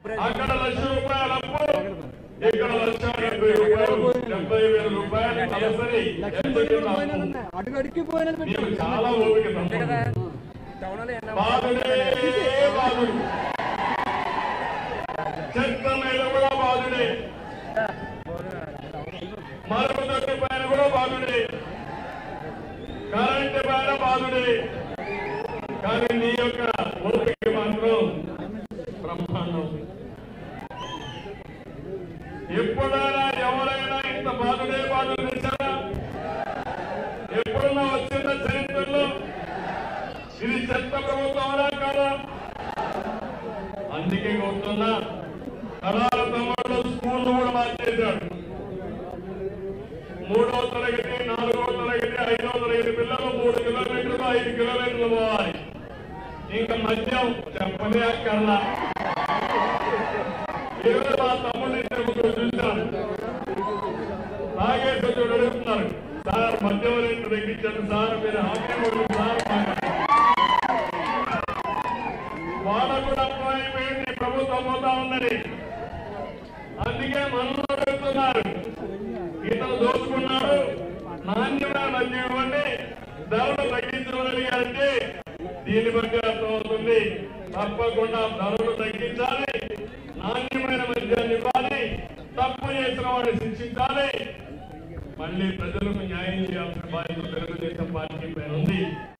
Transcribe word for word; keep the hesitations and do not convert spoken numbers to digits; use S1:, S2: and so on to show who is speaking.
S1: అక్కడ లక్ష రూపాయల అప్పు, ఇక్కడ లక్ష డెబ్బై రూపాయలు, డెబ్బై వేల రూపాయలు నెలసరి. చాలా ఓపిక బాధుడే బాధుడు, చెత్త మీద కూడా బాధుడే, మరుగుదొడ్డి పైన కూడా బాధుడే, కరెంటు పైన బాధుడే. కానీ నీ యొక్క ఓపిక మాత్రం బ్రహ్మాండం. ఎప్పుడైనా ఎవరైనా ఇంత బాధుడే బాధలు తెచ్చారా? ఎప్పుడన్నా వచ్చిన చరిత్రలో? ఇది చెత్త ప్రభుత్వం కాదా? అందుకే కోరుతున్నా, కళాల తమ్ముళ్ళు స్కూల్ కూడా మార్చేశాడు. మూడవ తరగతి, నాలుగవ తరగతి, ఐదవ తరగతి పిల్లలు మూడు కిలోమీటర్లు ఐదు కిలోమీటర్లు పోవాలి. ఇంకా మద్యం చెప్పనే అక్కర్లా. ఈరోజు మా తమ్ముడిని ఇద్దరు ముగ్గురు చూశాను, తాగేసి చూడు అడుగుతున్నారు, సార్ మద్యం రేటు తగ్గించండి సార్, మీరు హామీ కొడుతుంది సార్. వాళ్ళకు కూడా అర్థమైపోయింది ప్రభుత్వం పోతా ఉందని. అందుకే మనలో అడుగుతున్నారు, ఇతను దోచుకున్నాడు, నాణ్యమైన మద్యం ఇవ్వండి, ధరలు తగ్గించగలిగారంటే దీన్ని బట్టి అర్థమవుతుంది. తప్పకుండా ధరలు తగ్గించాలి, నాణ్యమైన మద్యాన్ని ఇవ్వాలి, తప్పు చేసిన వాడిని శిక్షించాలి, మళ్ళీ ప్రజలకు న్యాయం చేయాల్సిన బాధ్యత